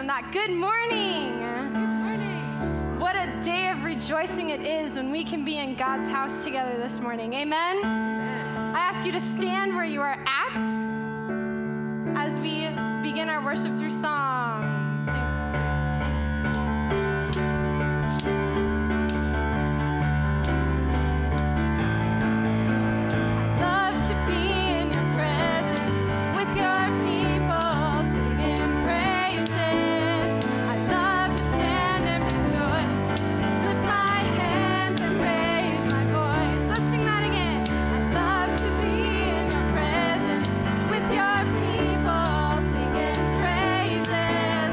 that. Good morning. Good morning. What a day of rejoicing it is when we can be in God's house together this morning. Amen? I ask you to stand where you are at as we begin our worship through song. Praises.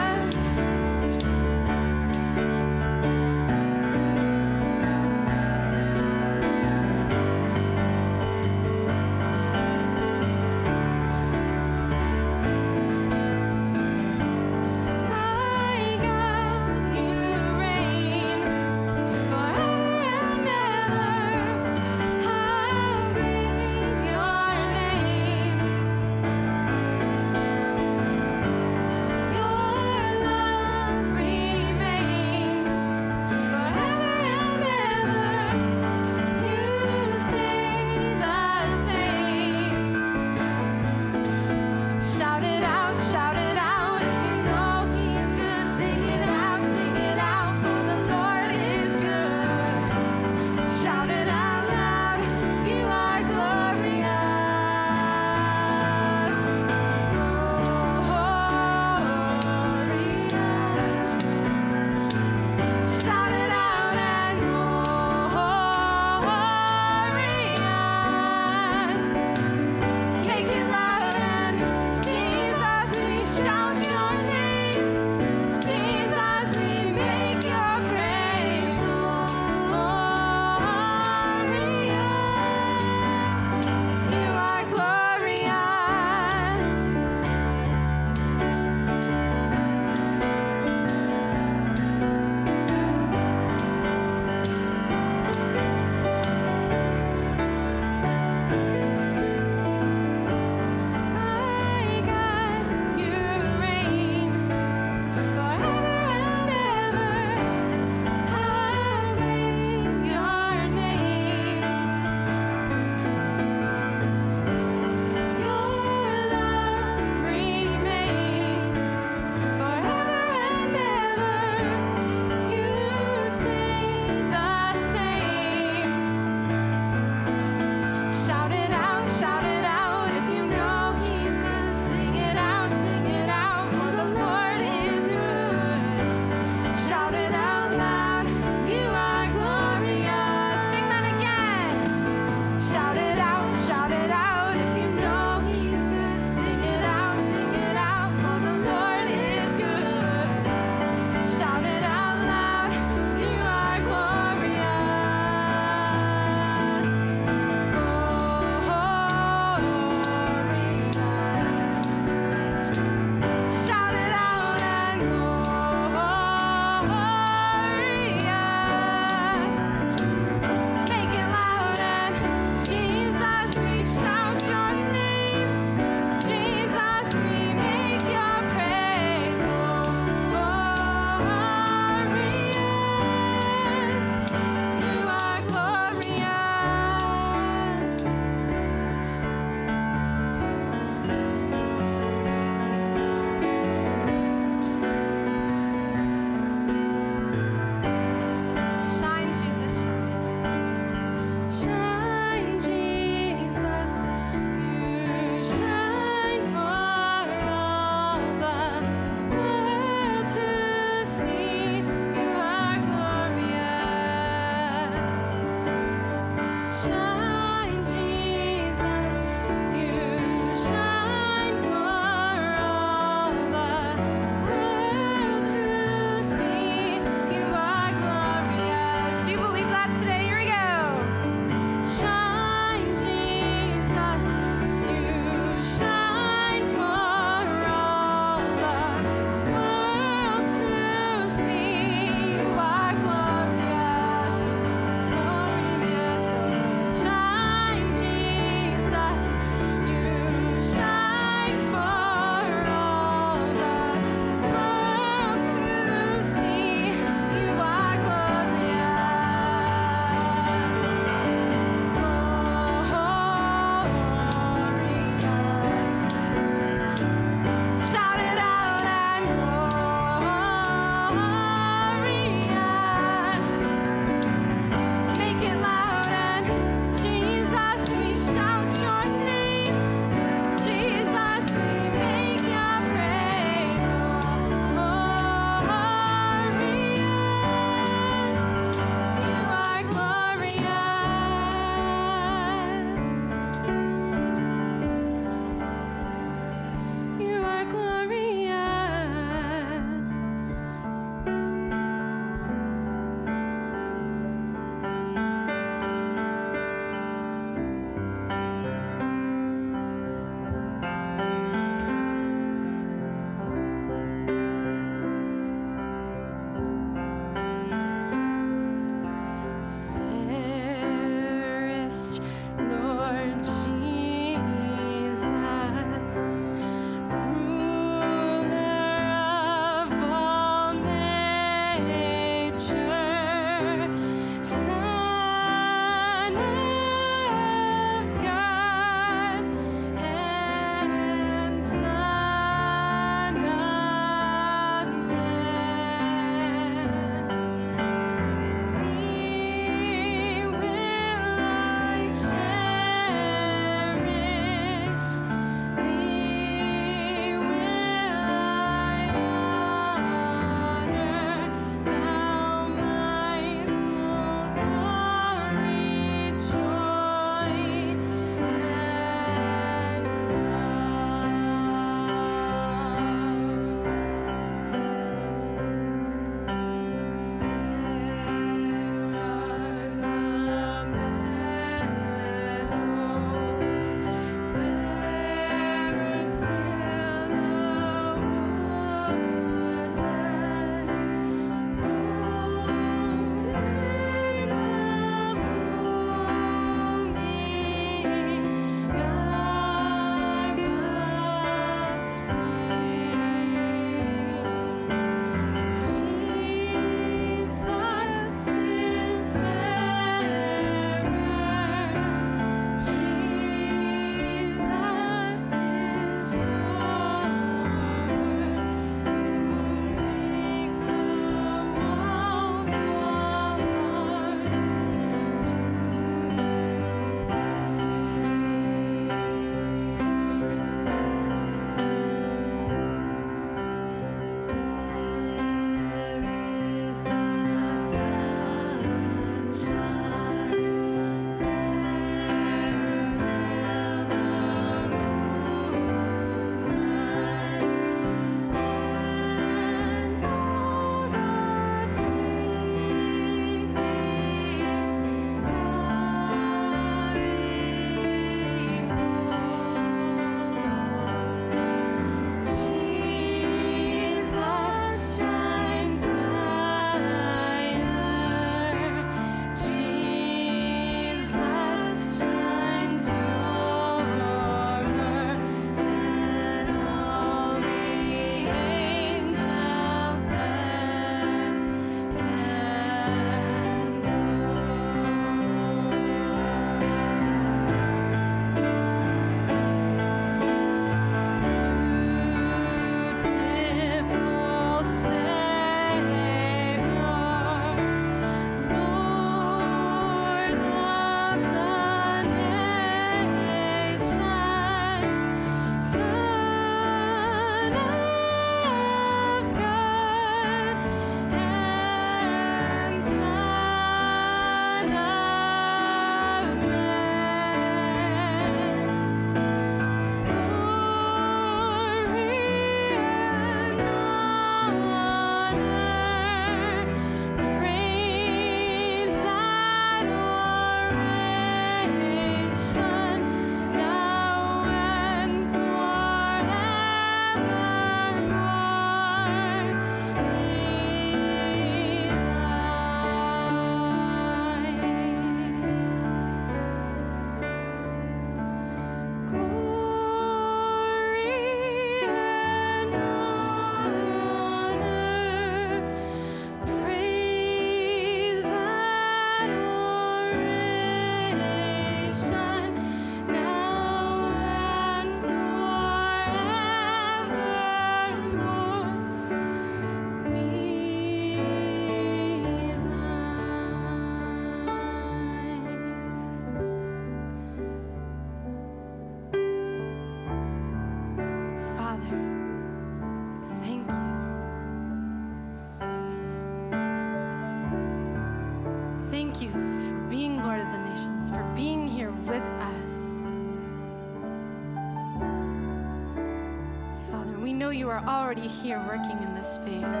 know you are already here working in this space.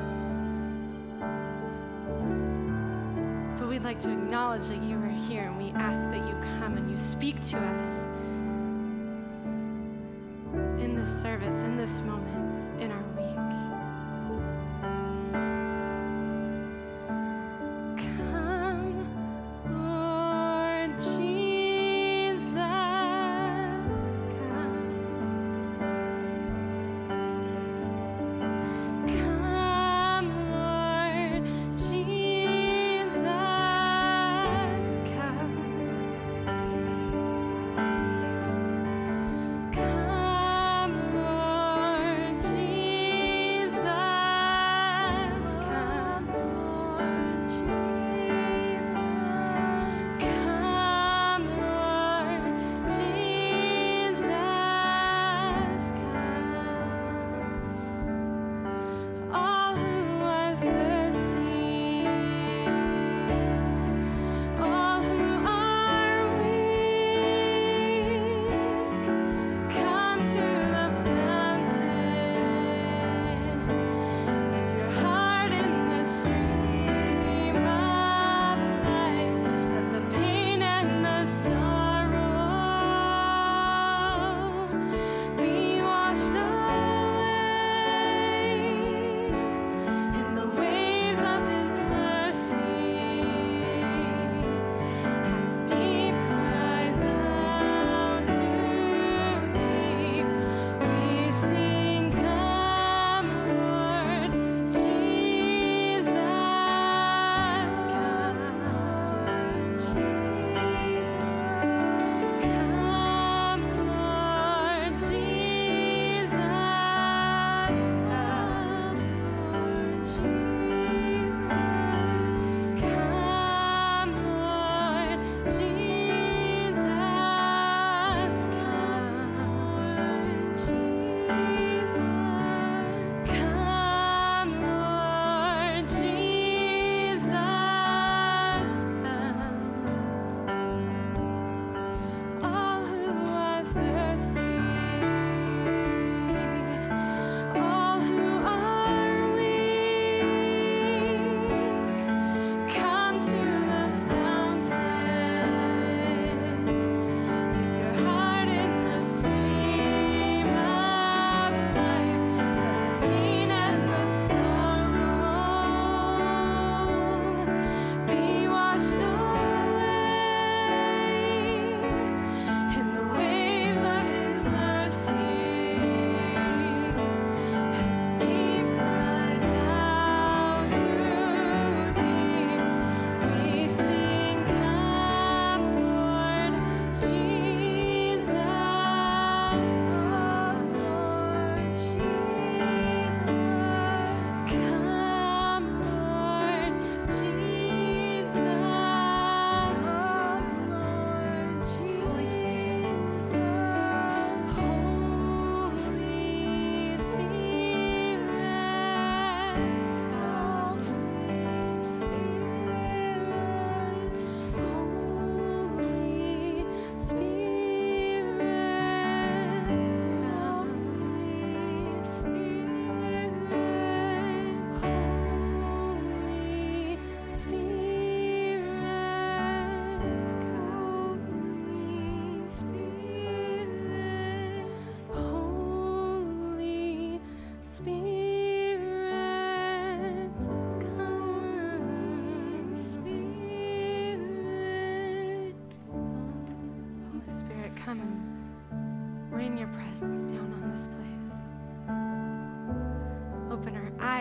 But we'd like to acknowledge that you are here, and we ask that you come and you speak to us in this service, in this moment, in our week. Come, Lord Jesus.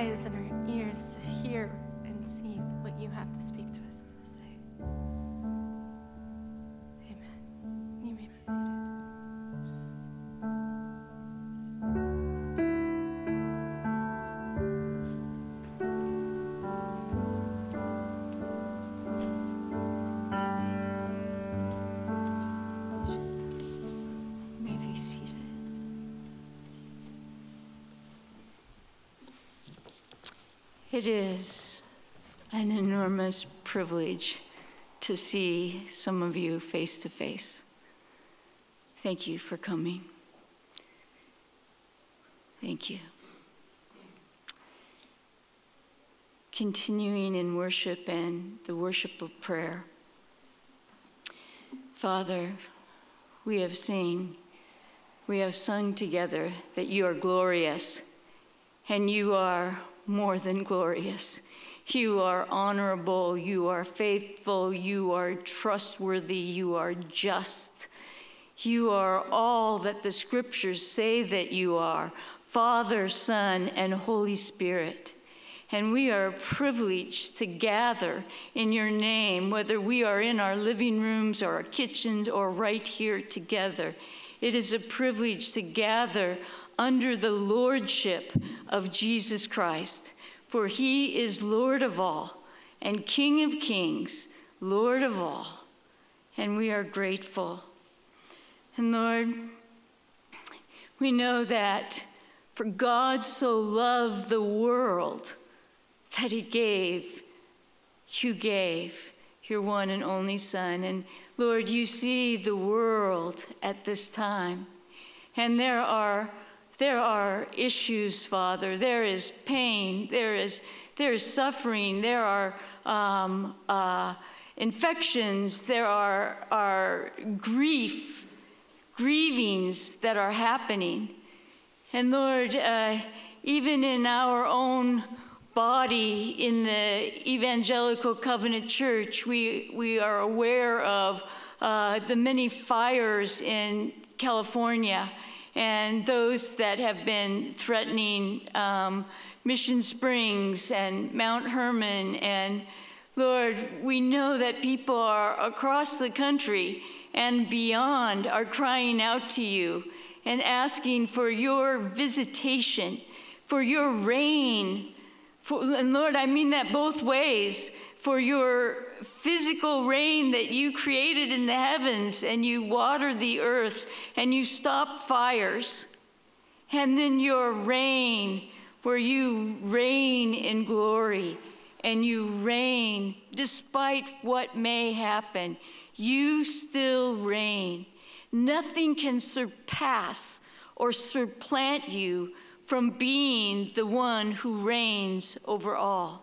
eyes and our ears to hear and see what you have to speak to us today. Amen. You may be seated. It is an enormous privilege to see some of you face to face. Thank you for coming. Thank you. Continuing in worship and the worship of prayer. Father, we have sung together that you are glorious, and you are more than glorious. You are honorable, you are faithful, you are trustworthy, you are just. You are all that the scriptures say that you are, Father, Son, and Holy Spirit. And we are privileged to gather in your name, whether we are in our living rooms or our kitchens or right here together. It is a privilege to gather under the lordship of Jesus Christ, for he is Lord of all and King of kings, Lord of all, and we are grateful. And Lord, we know that for God so loved the world that you gave your one and only Son. And Lord, you see the world at this time, and there are issues, Father. There is pain. There is suffering. There are infections. There are grievings that are happening. And Lord, even in our own body, in the Evangelical Covenant Church, we are aware of the many fires in California, and those that have been threatening Mission Springs and Mount Hermon. And Lord, we know that people are across the country and beyond are crying out to you and asking for your visitation, for your reign. And Lord, I mean that both ways, for your physical reign that you created in the heavens, and you water the earth, and you stop fires. And then your reign, where you reign in glory, and you reign despite what may happen. You still reign. Nothing can surpass or supplant you from being the one who reigns over all.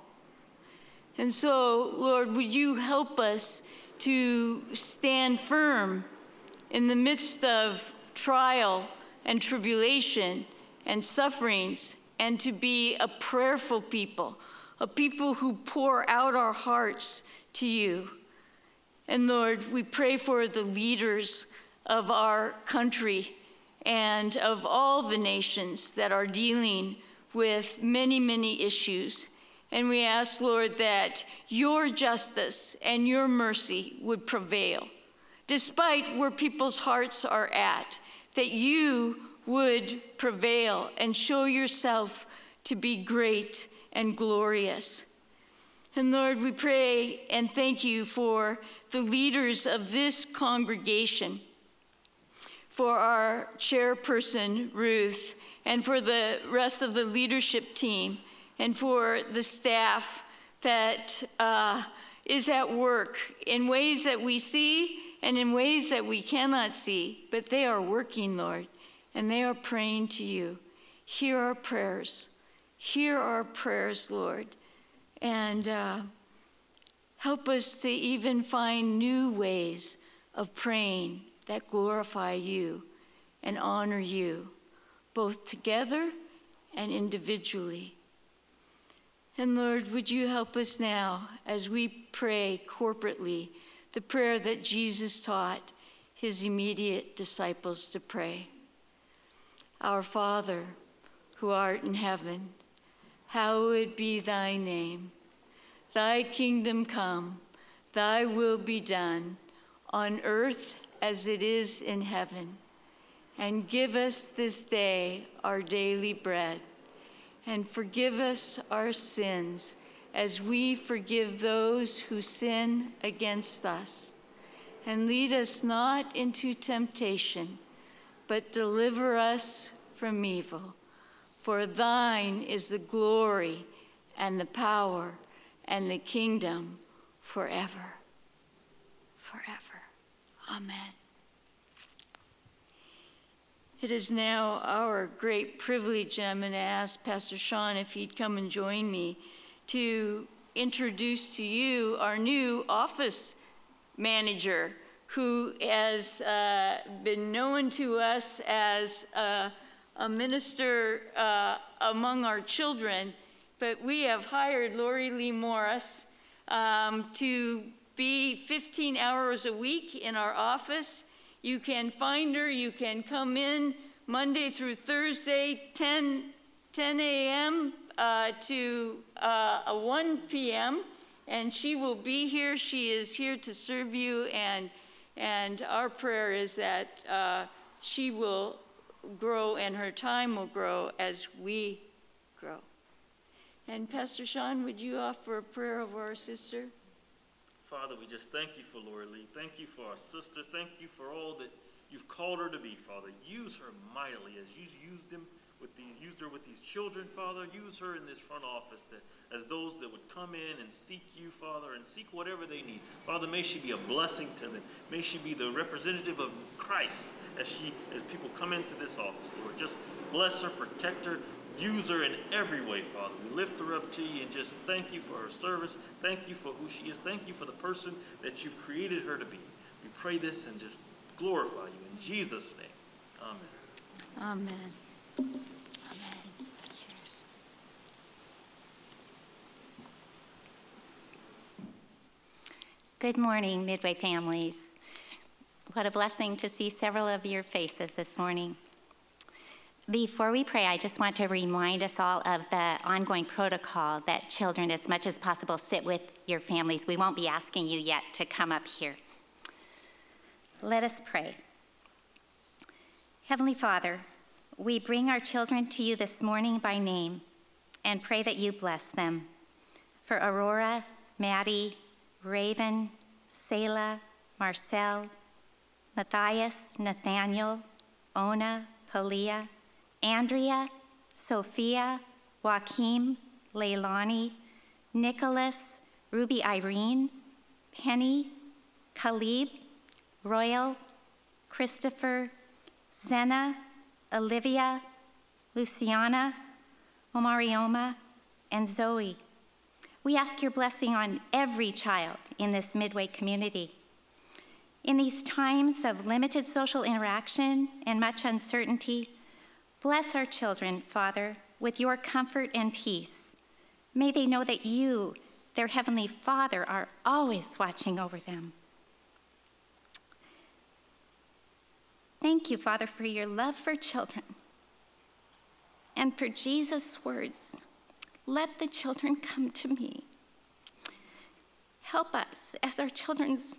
And so, Lord, would you help us to stand firm in the midst of trial and tribulation and sufferings, and to be a prayerful people, a people who pour out our hearts to you. And Lord, we pray for the leaders of our country and of all the nations that are dealing with many, many issues. And we ask, Lord, that your justice and your mercy would prevail, despite where people's hearts are at, that you would prevail and show yourself to be great and glorious. And Lord, we pray and thank you for the leaders of this congregation, for our chairperson, Ruth, and for the rest of the leadership team, and for the staff that is at work in ways that we see and in ways that we cannot see, but they are working, Lord, and they are praying to you. Hear our prayers. Hear our prayers, Lord, and help us to even find new ways of praying that glorify you and honor you, both together and individually. And Lord, would you help us now as we pray corporately the prayer that Jesus taught his immediate disciples to pray. Our Father, who art in heaven, hallowed be thy name. Thy kingdom come, thy will be done, on earth as it is in heaven. And give us this day our daily bread, and forgive us our sins as we forgive those who sin against us. And lead us not into temptation, but deliver us from evil. For thine is the glory and the power and the kingdom forever. Forever. Amen. It is now our great privilege, and I'm going to ask Pastor Shaun if he'd come and join me, to introduce to you our new office manager, who has been known to us as a minister among our children, but we have hired Laurie Lee Morris to be 15 hours a week in our office. You can find her, you can come in Monday through Thursday, 10 a.m. to 1 p.m., and she will be here. She is here to serve you, and our prayer is that she will grow and her time will grow as we grow. And Pastor Shaun, would you offer a prayer over our sister? Father, we just thank you for Laurie Lee. Thank you for our sister. Thank you for all that you've called her to be, Father. Use her mightily as you used her with these children, Father. Use her in this front office as those that would come in and seek you, Father, and seek whatever they need. Father, may she be a blessing to them. May she be the representative of Christ as people come into this office, Lord. Just bless her, protect her, use her in every way, Father. We lift her up to you and just thank you for her service. Thank you for who she is. Thank you for the person that you've created her to be. We pray this and just glorify you in Jesus' name. Amen. Amen. Good morning, Midway families. What a blessing to see several of your faces this morning. Before we pray, I just want to remind us all of the ongoing protocol that children, as much as possible, sit with your families. We won't be asking you yet to come up here. Let us pray. Heavenly Father, we bring our children to you this morning by name and pray that you bless them. For Aurora, Maddie, Raven, Selah, Marcel, Matthias, Nathaniel, Ona, Palia, Andrea, Sophia, Joaquim, Leilani, Nicholas, Ruby Irene, Penny, Khalib, Royal, Christopher, Zena, Olivia, Luciana, Omarioma, and Zoe. We ask your blessing on every child in this Midway community. In these times of limited social interaction and much uncertainty, bless our children, Father, with your comfort and peace. May they know that you, their Heavenly Father, are always watching over them. Thank you, Father, for your love for children and for Jesus' words, let the children come to me. Help us as our children's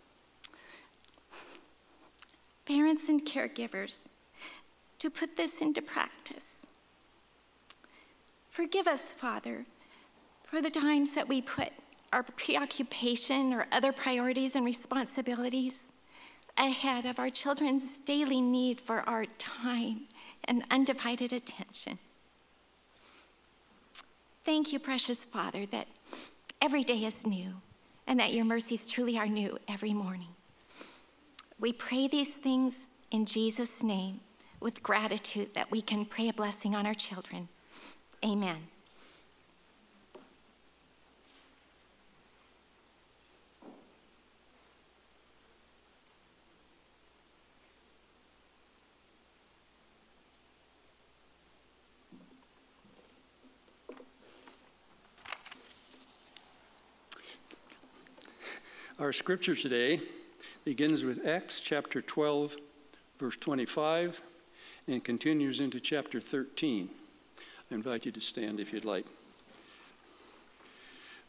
parents and caregivers to put this into practice. Forgive us, Father, for the times that we put our preoccupation or other priorities and responsibilities ahead of our children's daily need for our time and undivided attention. Thank you, precious Father, that every day is new and that your mercies truly are new every morning. We pray these things in Jesus' name with gratitude that we can pray a blessing on our children. Amen. Our scripture today begins with Acts chapter 12, verse 25, and continues into chapter 13. I invite you to stand if you'd like.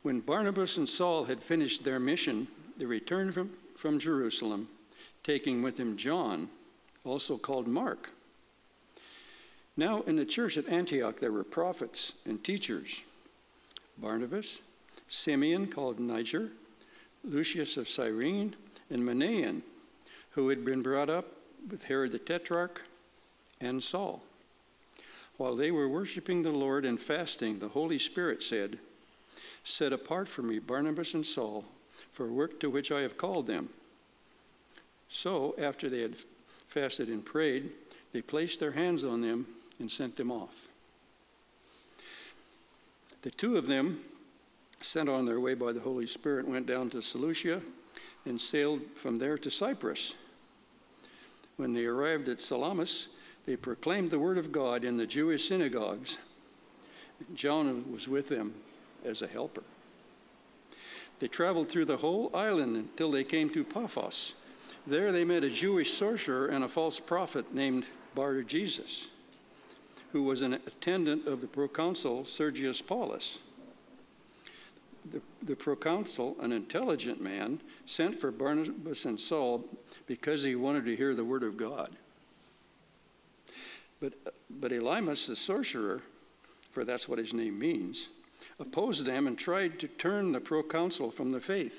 When Barnabas and Saul had finished their mission, they returned from Jerusalem, taking with him John, also called Mark. Now in the church at Antioch there were prophets and teachers: Barnabas, Simeon called Niger, Lucius of Cyrene, and Manaen, who had been brought up with Herod the Tetrarch, and Saul. While they were worshiping the Lord and fasting, the Holy Spirit said, "Set apart for me Barnabas and Saul for work to which I have called them." So after they had fasted and prayed, they placed their hands on them and sent them off. The two of them, sent on their way by the Holy Spirit, went down to Seleucia and sailed from there to Cyprus. When they arrived at Salamis, they proclaimed the word of God in the Jewish synagogues. John was with them as a helper. They traveled through the whole island until they came to Paphos. There they met a Jewish sorcerer and a false prophet named Bar-Jesus, who was an attendant of the proconsul Sergius Paulus. The proconsul, an intelligent man, sent for Barnabas and Saul because he wanted to hear the word of God. But Elymas, the sorcerer, for that's what his name means, opposed them and tried to turn the proconsul from the faith.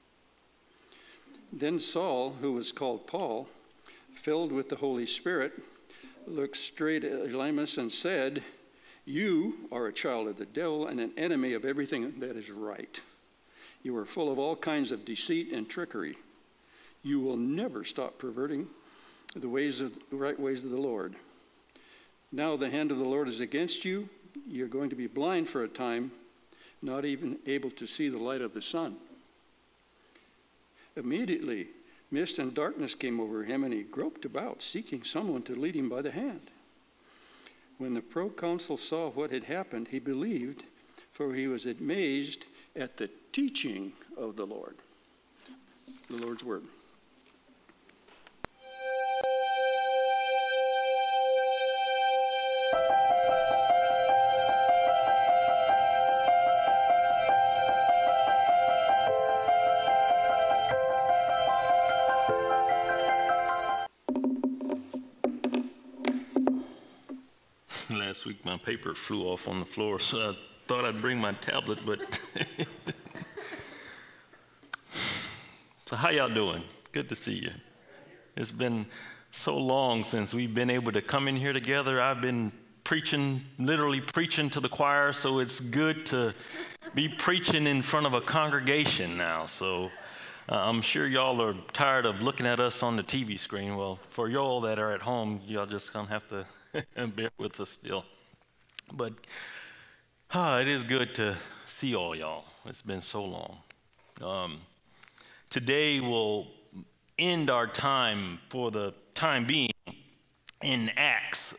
Then Saul, who was called Paul, filled with the Holy Spirit, looked straight at Elymas and said, "You are a child of the devil and an enemy of everything that is right. You are full of all kinds of deceit and trickery. You will never stop perverting the right ways of the Lord. Now the hand of the Lord is against you. You're going to be blind for a time, not even able to see the light of the sun." Immediately, mist and darkness came over him, and he groped about, seeking someone to lead him by the hand. When the proconsul saw what had happened, he believed, for he was amazed at the teaching of the Lord. The Lord's word. Last week my paper flew off on the floor, so I thought I'd bring my tablet, but so how y'all doing? Good to see you. It's been so long since we've been able to come in here together. I've been literally preaching to the choir, so it's good to be preaching in front of a congregation now. So I'm sure y'all are tired of looking at us on the TV screen. Well, for y'all that are at home, y'all just gonna have to bear with us still. But it is good to see all y'all. It's been so long. Today we'll end our time, for the time being, in Acts.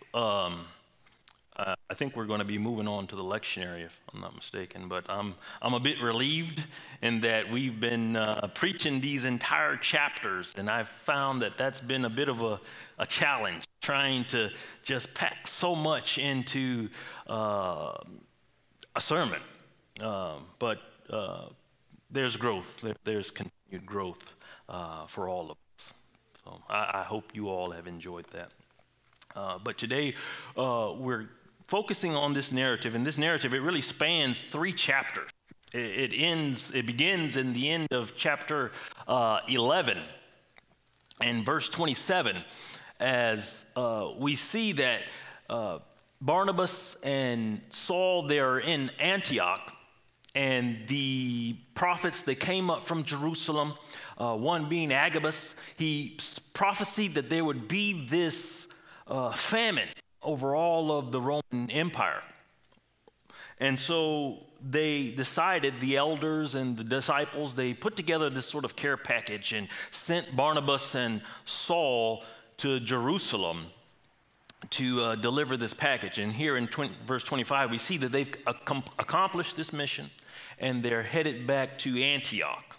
I think we're going to be moving on to the lectionary, if I'm not mistaken. But I'm a bit relieved in that we've been preaching these entire chapters, and I've found that that's been a bit of a challenge, trying to just pack so much into a sermon. But there's growth. There's continued growth for all of us. So I hope you all have enjoyed that. But today we're focusing on this narrative, and this narrative, it really spans 3 chapters. It begins in the end of chapter 11 and verse 27, as we see that Barnabas and Saul, they're in Antioch, and the prophets that came up from Jerusalem, one being Agabus, he prophesied that there would be this famine over all of the Roman Empire. And so they decided, the elders and the disciples, they put together this sort of care package and sent Barnabas and Saul to Jerusalem to deliver this package. And here in verse 25, we see that they've accomplished this mission, and they're headed back to Antioch.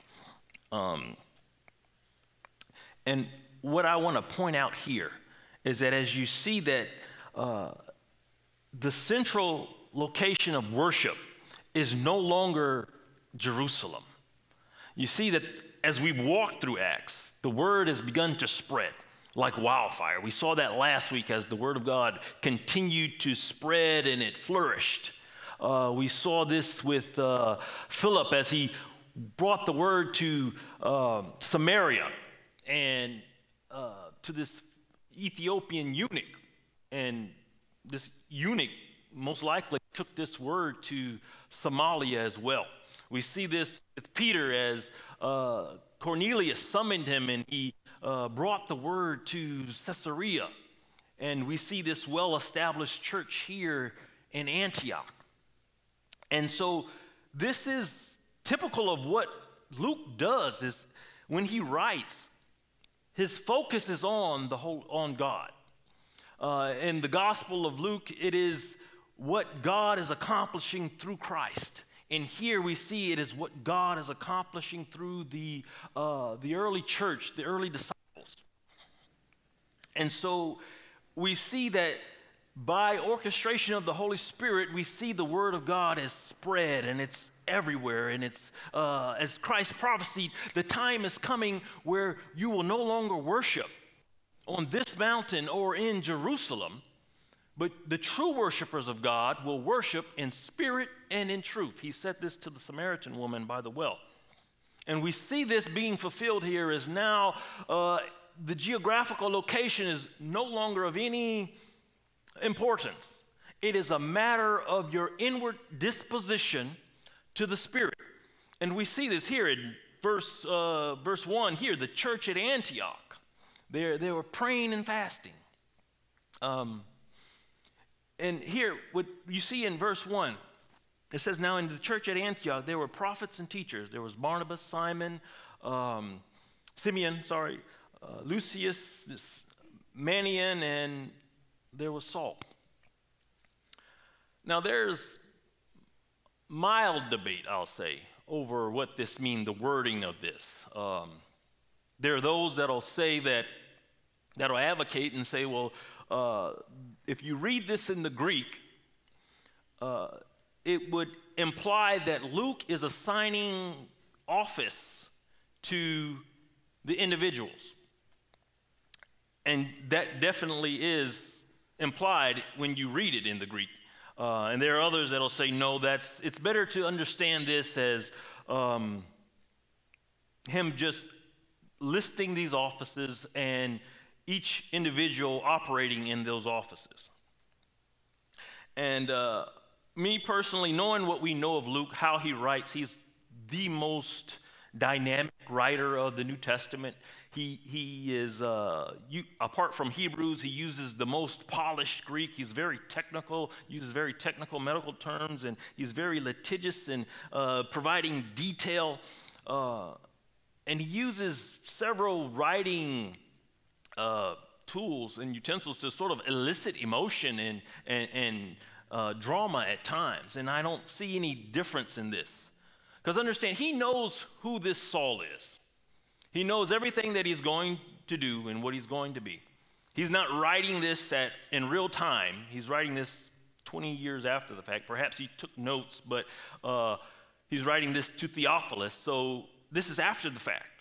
And what I want to point out here is that as you see that the central location of worship is no longer Jerusalem. You see that as we walk through Acts, the word has begun to spread like wildfire. We saw that last week as the word of God continued to spread and it flourished. We saw this with Philip as he brought the word to Samaria and to this Ethiopian eunuch. And this eunuch most likely took this word to Somalia as well. We see this with Peter as Cornelius summoned him and he brought the word to Caesarea. And we see this well-established church here in Antioch. And so this is typical of what Luke does is when he writes, his focus is on on God. In the Gospel of Luke, it is what God is accomplishing through Christ. And here we see it is what God is accomplishing through the early church, the early disciples. And so we see that by orchestration of the Holy Spirit, we see the Word of God has spread and it's everywhere. And it's, as Christ prophesied, the time is coming where you will no longer worship on this mountain or in Jerusalem, but the true worshipers of God will worship in spirit and in truth. He said this to the Samaritan woman by the well. And we see this being fulfilled here as now the geographical location is no longer of any importance. It is a matter of your inward disposition to the Spirit. And we see this here in verse 1 here, the church at Antioch. They were praying and fasting. And here, what you see in verse 1, it says, now in the church at Antioch, there were prophets and teachers. There was Barnabas, Simeon, Lucius, Manaen, and there was Saul. Now there's mild debate, I'll say, over what this means, the wording of this. There are those that'll say that'll advocate and say, well, if you read this in the Greek, it would imply that Luke is assigning office to the individuals. And that definitely is implied when you read it in the Greek. And there are others that'll say, no, it's better to understand this as him just listing these offices and each individual operating in those offices. And me personally, knowing what we know of Luke, how he writes, he's the most dynamic writer of the New Testament. He is, apart from Hebrews, he uses the most polished Greek. He's very technical, uses very technical medical terms, and he's very litigious in providing detail. And he uses several writing tools and utensils to sort of elicit emotion and drama at times. And I don't see any difference in this. Because understand, he knows who this Saul is. He knows everything that he's going to do and what he's going to be. He's not writing this in real time. He's writing this 20 years after the fact. Perhaps he took notes, but he's writing this to Theophilus. So this is after the fact.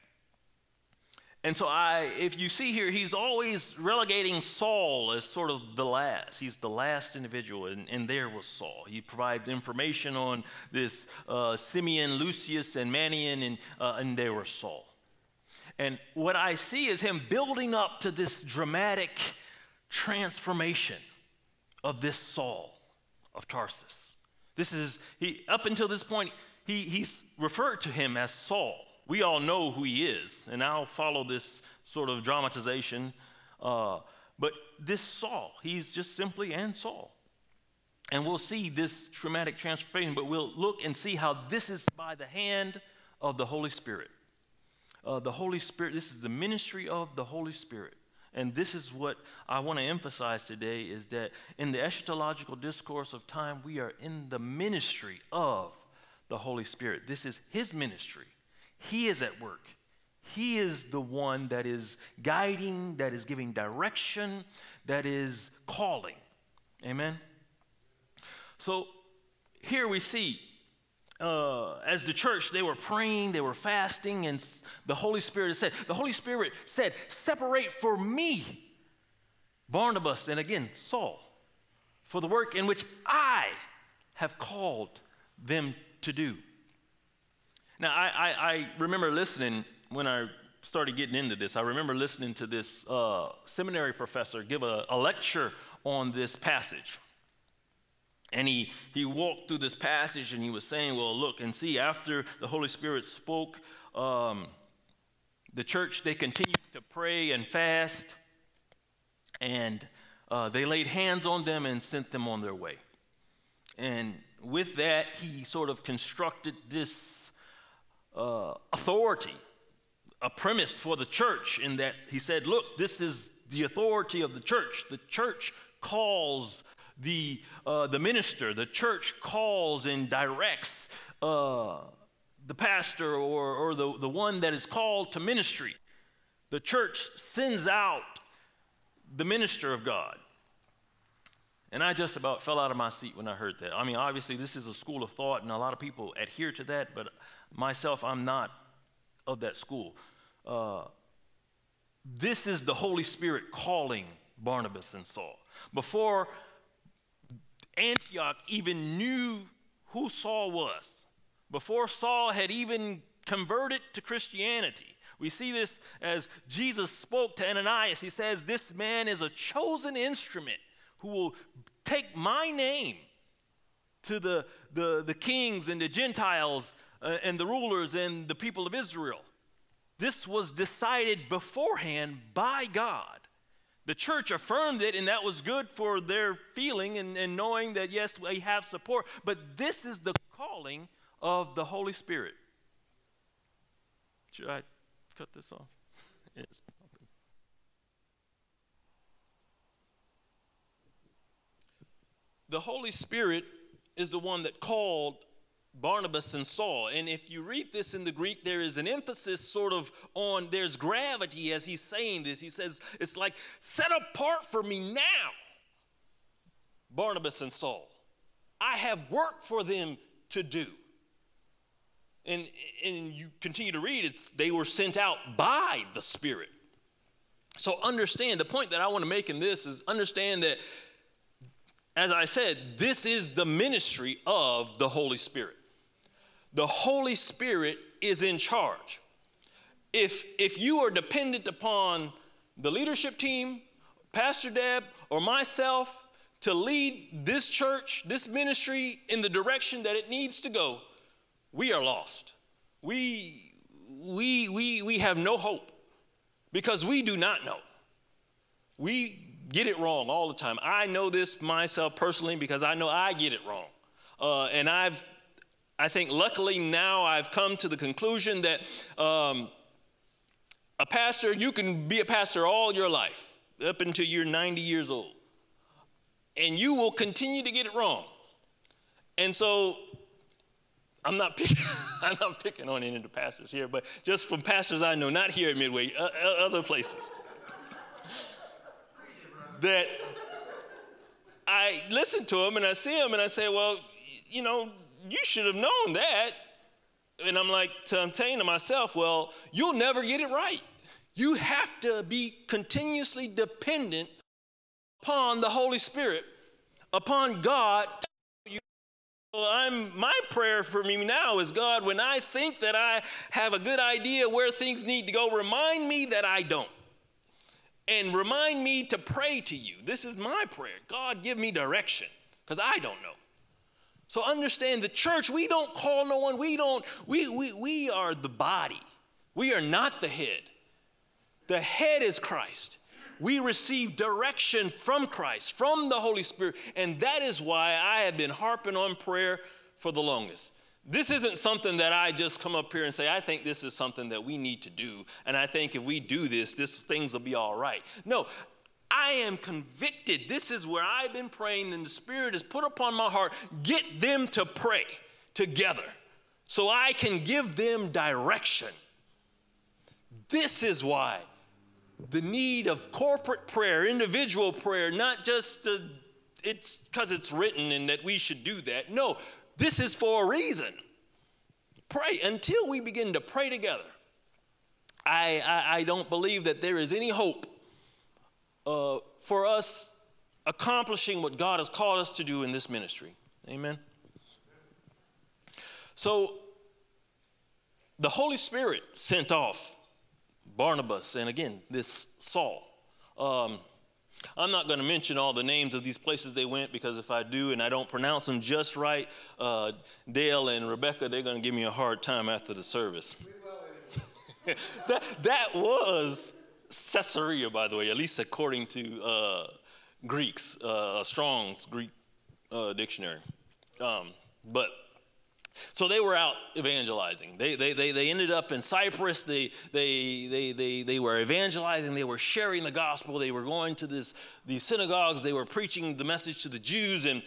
And so if you see here, he's always relegating Saul as sort of the last. He's the last individual, and there was Saul. He provides information on this Simeon, Lucius, and Manaen, and there was Saul. And what I see is him building up to this dramatic transformation of this Saul of Tarsus. Up until this point, he's referred to him as Saul. We all know who he is, and I'll follow this sort of dramatization. But this Saul, he's just simply and Saul. And we'll see this traumatic transformation, but we'll look and see how this is by the hand of the Holy Spirit. The Holy Spirit, this is the ministry of the Holy Spirit. And this is what I want to emphasize today, is that in the eschatological discourse of time, we are in the ministry of the Holy Spirit. This is his ministry. He is at work. He is the one that is guiding, that is giving direction, that is calling. Amen? So here we see, as the church, they were praying, they were fasting, and the Holy Spirit said, separate for me Barnabas and again Saul for the work in which I have called them to do. Now, I remember listening when I started getting into this. I remember listening to this seminary professor give a lecture on this passage. And he walked through this passage and he was saying, well, look and see, after the Holy Spirit spoke, the church, they continued to pray and fast, and they laid hands on them and sent them on their way. And with that, he sort of constructed this authority, a premise for the church, in that he said, look, this is the authority of the church. The church calls the minister. The church calls and directs the pastor or the one that is called to ministry. The church sends out the minister of God. And I just about fell out of my seat when I heard that. I mean, obviously, this is a school of thought, and a lot of people adhere to that, but myself, I'm not of that school. This is the Holy Spirit calling Barnabas and Saul. Before Antioch even knew who Saul was, before Saul had even converted to Christianity, we see this as Jesus spoke to Ananias. He says, this man is a chosen instrument who will take my name to the kings and the Gentiles and the rulers and the people of Israel. This was decided beforehand by God. The church affirmed it, and that was good for their feeling and knowing that, yes, we have support. But this is the calling of the Holy Spirit. Should I cut this off? Yes. The Holy Spirit is the one that called Barnabas and Saul. And if you read this in the Greek, there is an emphasis sort of on, there's gravity as he's saying this. He says, it's like, set apart for me now, Barnabas and Saul. I have work for them to do. And you continue to read, they were sent out by the Spirit. So understand, the point that I want to make in this is understand that, as I said, this is the ministry of the Holy Spirit. The Holy Spirit is in charge. If you are dependent upon the leadership team, Pastor Deb, or myself to lead this church, this ministry in the direction that it needs to go, we are lost. We have no hope because we do not know. We get it wrong all the time. I know this myself personally because I know I get it wrong. And I think luckily now I've come to the conclusion that a pastor, you can be a pastor all your life, up until you're 90 years old. And you will continue to get it wrong. And so I'm not picking on any of the pastors here, but just from pastors I know, not here at Midway, other places. That I listen to them and I see them and I say, well, you know, you should have known that. And I'm saying to myself, well, you'll never get it right. You have to be continuously dependent upon the Holy Spirit, upon God. My prayer for me now is, God, when I think that I have a good idea where things need to go, remind me that I don't. And remind me to pray to you. This is my prayer. God, give me direction, because I don't know. So understand, the church, we don't call no one. We are the body. We are not the head. The head is Christ. We receive direction from Christ, from the Holy Spirit, and that is why I have been harping on prayer for the longest. This isn't something that I just come up here and say, I think this is something that we need to do, and I think if we do this, things will be all right. No, I am convicted. This is where I've been praying, and the Spirit has put upon my heart, get them to pray together so I can give them direction. This is why the need of corporate prayer, individual prayer, not just it's because it's written and that we should do that. No, this is for a reason. pray. Until we begin to pray together, I don't believe that there is any hope for us accomplishing what God has called us to do in this ministry. Amen. So the Holy Spirit sent off Barnabas and again this Saul. I'm not going to mention all the names of these places they went, because if I do and I don't pronounce them just right, Dale and Rebecca, they're going to give me a hard time after the service. that was Caesarea, by the way, at least according to Greeks, Strong's Greek dictionary. So they were out evangelizing. They ended up in Cyprus. They were evangelizing. They were sharing the gospel. They were going to these synagogues. They were preaching the message to the Jews. And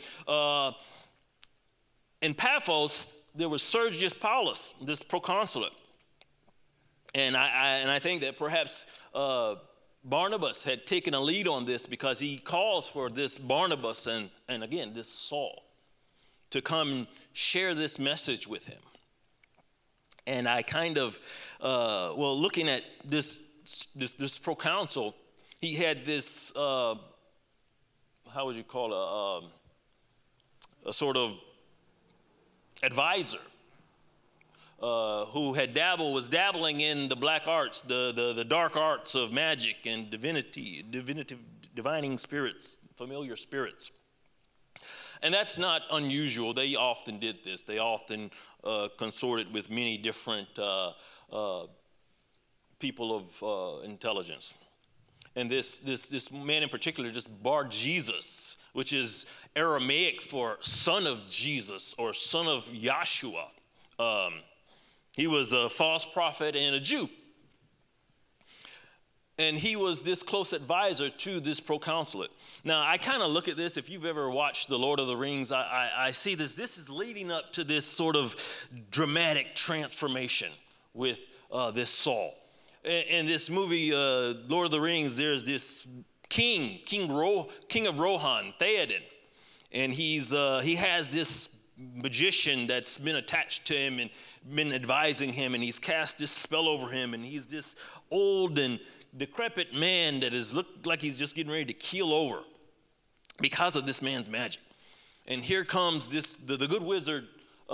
in Paphos, there was Sergius Paulus, this proconsulate. And I think that perhaps Barnabas had taken a lead on this, because he calls for this Barnabas and again this Saul to come share this message with him. And I kind of, looking at this proconsul, he had this, how would you call a sort of advisor who was dabbling in the black arts, the dark arts of magic and divining spirits, familiar spirits. And that's not unusual. They often did this. They often consorted with many different people of intelligence. And this man in particular, this Bar Jesus, which is Aramaic for son of Jesus or son of Yahshua. He was a false prophet and a Jew. And he was this close advisor to this proconsulate. Now, I kind of look at this, if you've ever watched The Lord of the Rings, I see this. This is leading up to this sort of dramatic transformation with this Saul. In this movie, Lord of the Rings, there's this king of Rohan, Theoden. And he has this magician that's been attached to him and been advising him, and he's cast this spell over him, and he's this old and decrepit man that has looked like he's just getting ready to keel over because of this man's magic. And here comes the good wizard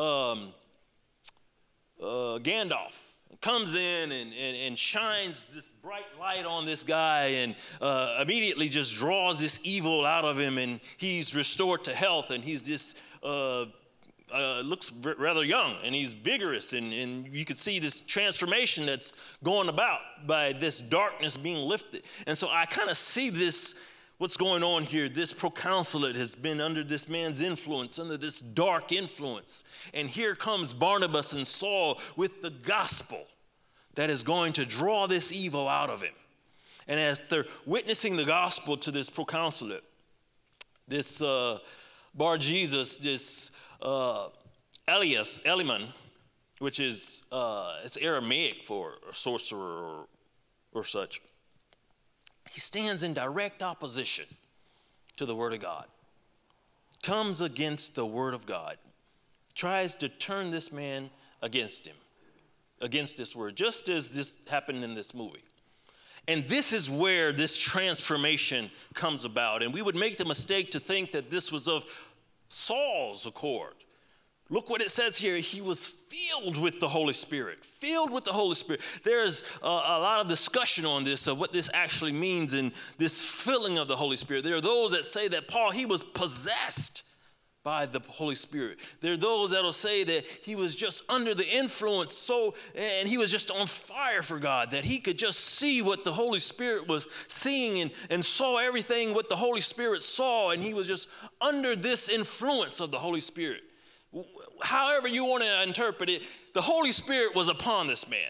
Gandalf comes in and shines this bright light on this guy, and immediately just draws this evil out of him, and he's restored to health, and he's this looks rather young, and he's vigorous, and you could see this transformation that's going about by this darkness being lifted. And so I kind of see this, what's going on here. This proconsulate has been under this man's influence, under this dark influence. And here comes Barnabas and Saul with the gospel that is going to draw this evil out of him. And as they're witnessing the gospel to this proconsulate, this Bar Jesus, this Eliman, which is it's Aramaic for a sorcerer or such, he stands in direct opposition to the word of God, comes against the word of God, tries to turn this man against him, against this word, just as this happened in this movie. And this is where this transformation comes about. And we would make the mistake to think that this was of Saul's accord. Look what it says here. He was filled with the Holy Spirit. Filled with the Holy Spirit. There's a lot of discussion on this, of what this actually means in this filling of the Holy Spirit. There are those that say that Paul, he was possessed by the Holy Spirit. There are those that will say that he was just under the influence, and he was just on fire for God, that he could just see what the Holy Spirit was seeing and saw everything what the Holy Spirit saw, and he was just under this influence of the Holy Spirit. However you want to interpret it, the Holy Spirit was upon this man.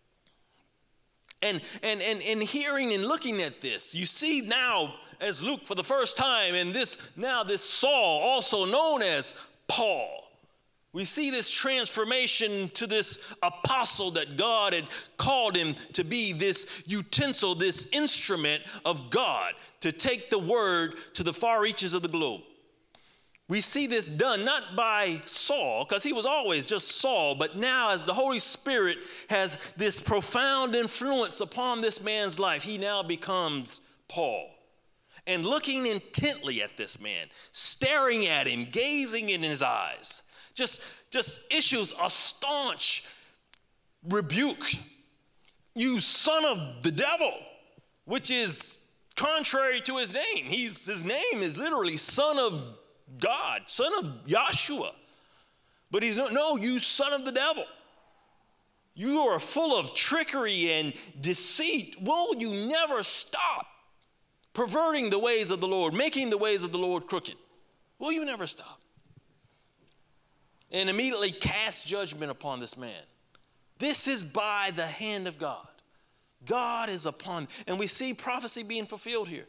And hearing and looking at this, you see now, as Luke for the first time, and this Saul, also known as Paul, we see this transformation to this apostle that God had called him to be, this utensil, this instrument of God to take the word to the far reaches of the globe, We see this done not by Saul, because he was always just Saul, but now as the Holy Spirit has this profound influence upon this man's life, he now becomes Paul. And looking intently at this man, staring at him, gazing in his eyes, just issues a staunch rebuke. You son of the devil, which is contrary to his name. His name is literally son of God, son of Yahshua. But he's no, you son of the devil. You are full of trickery and deceit. Will you never stop perverting the ways of the Lord, making the ways of the Lord crooked? Will you never stop? And immediately cast judgment upon this man. This is by the hand of God. God is upon, and we see prophecy being fulfilled here.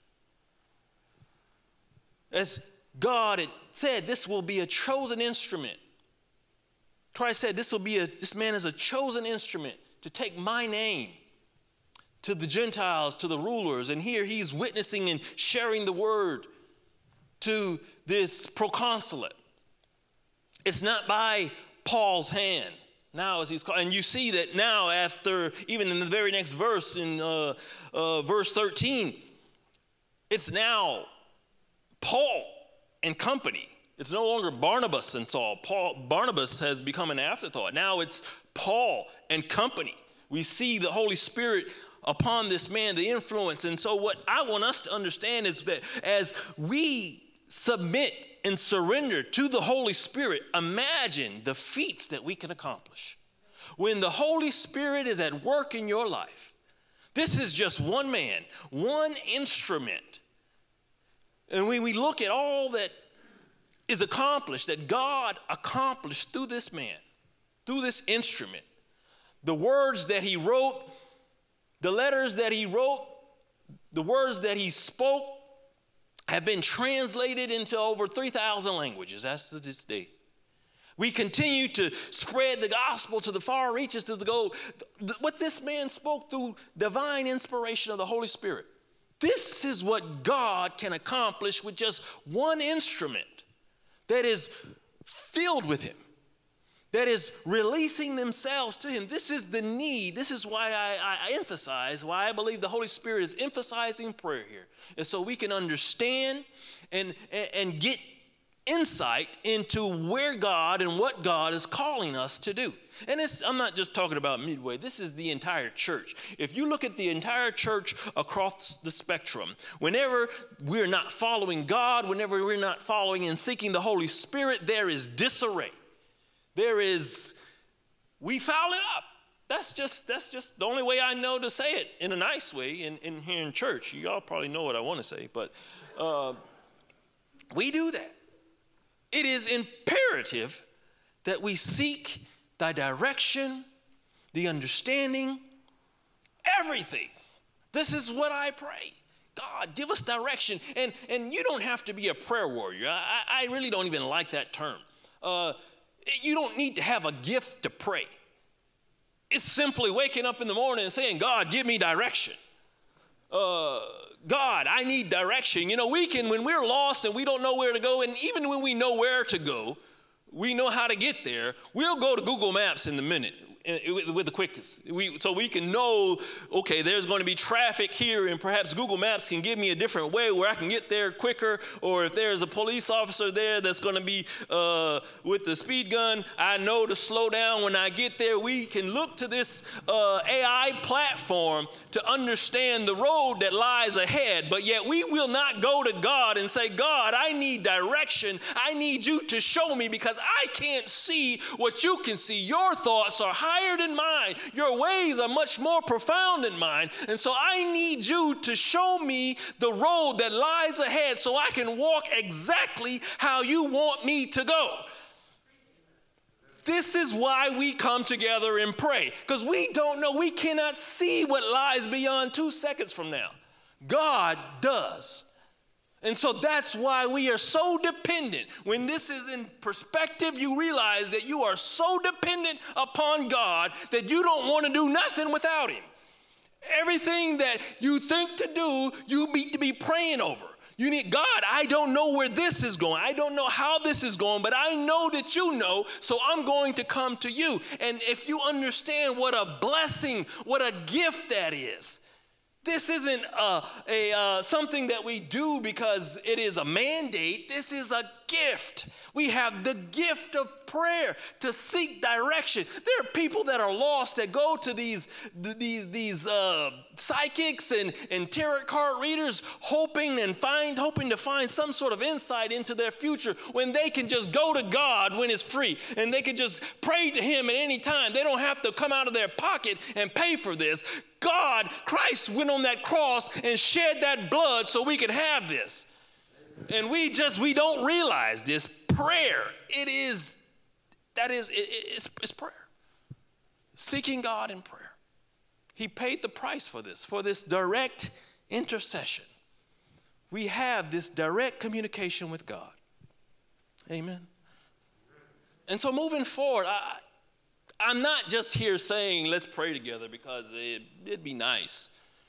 As God had said, this will be a chosen instrument. Christ said, this man is a chosen instrument to take my name to the Gentiles, to the rulers. And here he's witnessing and sharing the word to this proconsulate. It's not by Paul's hand. Now, as he's called, and you see that now after, even in the very next verse, in verse 13, it's now Paul and company. It's no longer Barnabas and Saul. Barnabas has become an afterthought. Now it's Paul and company. We see the Holy Spirit upon this man, the influence. And so what I want us to understand is that as we submit and surrender to the Holy Spirit, imagine the feats that we can accomplish. When the Holy Spirit is at work in your life, this is just one man, one instrument. And when we look at all that is accomplished, that God accomplished through this man, through this instrument, the words that he wrote, the letters that he wrote, the words that he spoke have been translated into over 3,000 languages. That's to this day. We continue to spread the gospel to the far reaches, to the goal. What this man spoke through divine inspiration of the Holy Spirit. This is what God can accomplish with just one instrument that is filled with him, that is releasing themselves to him. This is the need. This is why I emphasize, why I believe the Holy Spirit is emphasizing prayer here, is so we can understand and get insight into where God and what God is calling us to do. And I'm not just talking about Midway. This is the entire church. If you look at the entire church across the spectrum, whenever we're not following God, whenever we're not following and seeking the Holy Spirit, there is disarray. We foul it up. That's just the only way I know to say it in a nice way in here in church. You all probably know what I want to say, but we do that. It is imperative that we seek thy direction, the understanding, everything. This is what I pray. God, give us direction. And you don't have to be a prayer warrior. I really don't even like that term. You don't need to have a gift to pray. It's simply waking up in the morning and saying, God, give me direction. God, I need direction. You know, when we're lost and we don't know where to go, and even when we know where to go, we know how to get there, we'll go to Google Maps in a minute with the quickest. So we can know, okay, there's going to be traffic here, and perhaps Google Maps can give me a different way where I can get there quicker, or if there's a police officer there that's going to be with the speed gun, I know to slow down when I get there. We can look to this AI platform to understand the road that lies ahead, but yet we will not go to God and say, God, I need direction. I need you to show me because I can't see what you can see. Your thoughts are higher than mine. Your ways are much more profound than mine. And so I need you to show me the road that lies ahead so I can walk exactly how you want me to go. This is why we come together and pray, because we don't know. We cannot see what lies beyond 2 seconds from now. God does. And so that's why we are so dependent. When this is in perspective, you realize that you are so dependent upon God that you don't want to do nothing without him. Everything that you think to do, you need to be praying over. You need, God, I don't know where this is going. I don't know how this is going, but I know that you know, so I'm going to come to you. And if you understand what a blessing, what a gift that is, this isn't something that we do because it is a mandate. This is a gift. We have the gift of prayer to seek direction. There are people that are lost that go to these psychics and tarot card readers hoping to find some sort of insight into their future when they can just go to God when it's free and they can just pray to him at any time. They don't have to come out of their pocket and pay for this. God, Christ went on that cross and shed that blood so we could have this. And we don't realize this. Prayer, it's prayer. Seeking God in prayer. He paid the price for this direct intercession. We have this direct communication with God. Amen. And so moving forward, I'm not just here saying let's pray together because it'd be nice.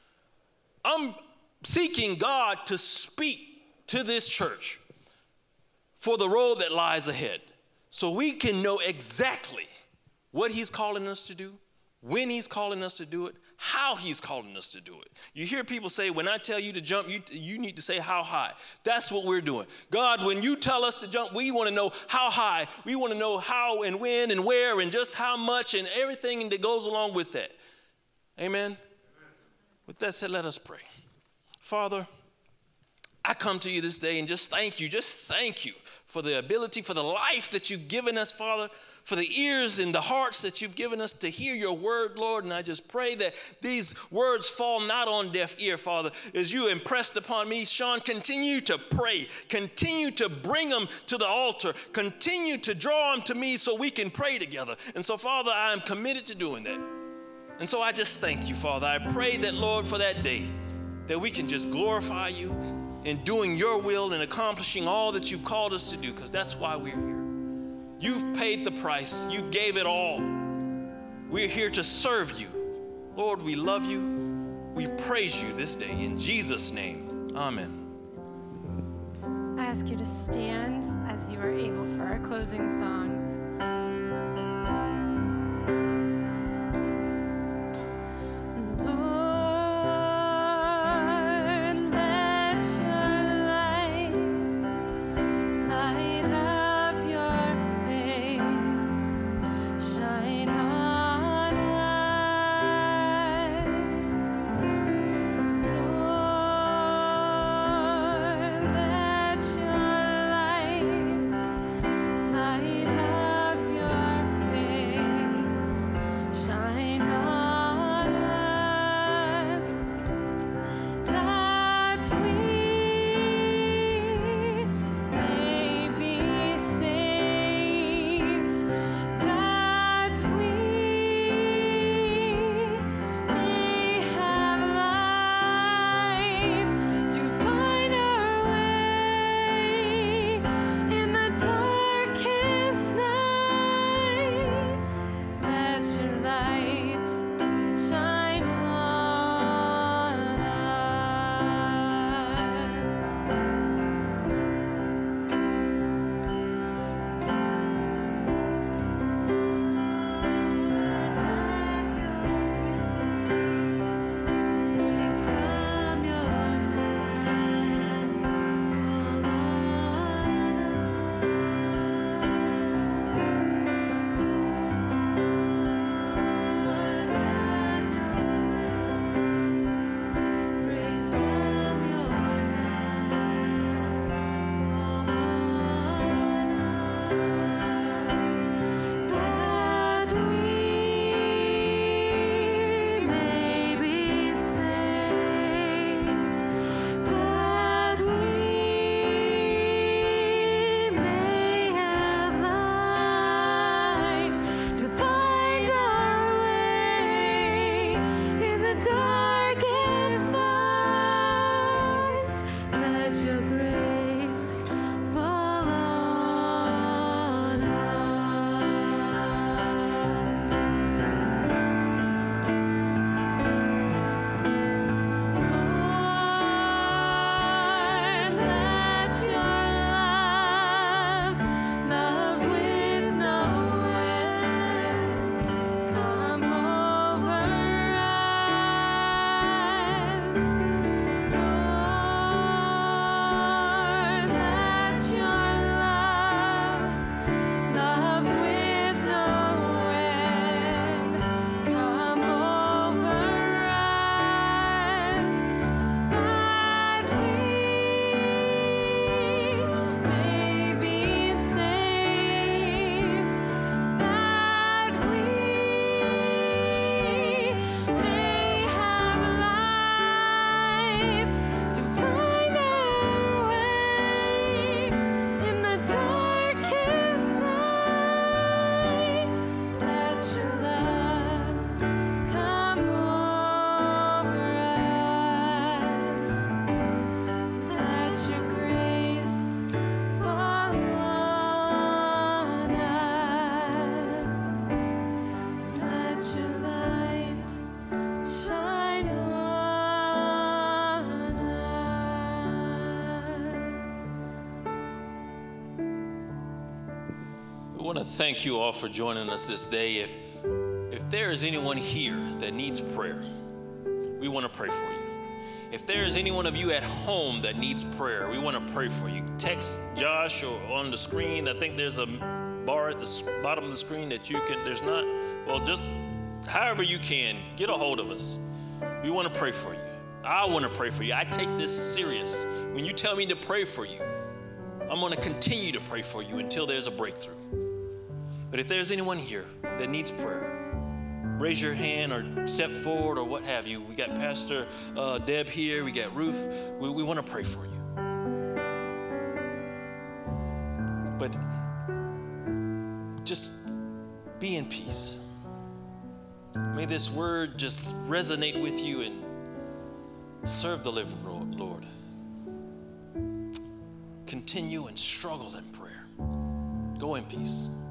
I'm seeking God to speak to this church for the road that lies ahead so we can know exactly what he's calling us to do, when he's calling us to do it, how he's calling us to do it. You hear people say, when I tell you to jump, you need to say how high. That's what we're doing. God, when you tell us to jump, we want to know how high. We want to know how and when and where and just how much and everything that goes along with that. Amen? With that said, let us pray. Father, I come to you this day and just thank you for the ability, for the life that you've given us, Father, for the ears and the hearts that you've given us to hear your word, Lord. And I just pray that these words fall not on deaf ear, Father. As you impressed upon me, Shaun, continue to pray. Continue to bring them to the altar. Continue to draw them to me so we can pray together. And so, Father, I am committed to doing that. And so I just thank you, Father. I pray that, Lord, for that day, that we can just glorify you in doing your will and accomplishing all that you've called us to do, because that's why we're here. You've paid the price. You've gave it all. We're here to serve you. Lord, we love you. We praise you this day. In Jesus' name, amen. I ask you to stand as you are able for our closing song. Light We want to thank you all for joining us this day. If there is anyone here that needs prayer, we want to pray for you. If there is any one of you at home that needs prayer, we want to pray for you. Text Josh or on the screen. I think there's a bar at the bottom of the screen that you can, there's not, well, just however you can, get a hold of us. We want to pray for you. I want to pray for you. I take this serious. When you tell me to pray for you, I'm going to continue to pray for you until there's a breakthrough. But if there's anyone here that needs prayer, raise your hand or step forward or what have you. We got Pastor Deb here. We got Ruth. We want to pray for you. But just be in peace. May this word just resonate with you and serve the living Lord. Continue and struggle in prayer. Go in peace.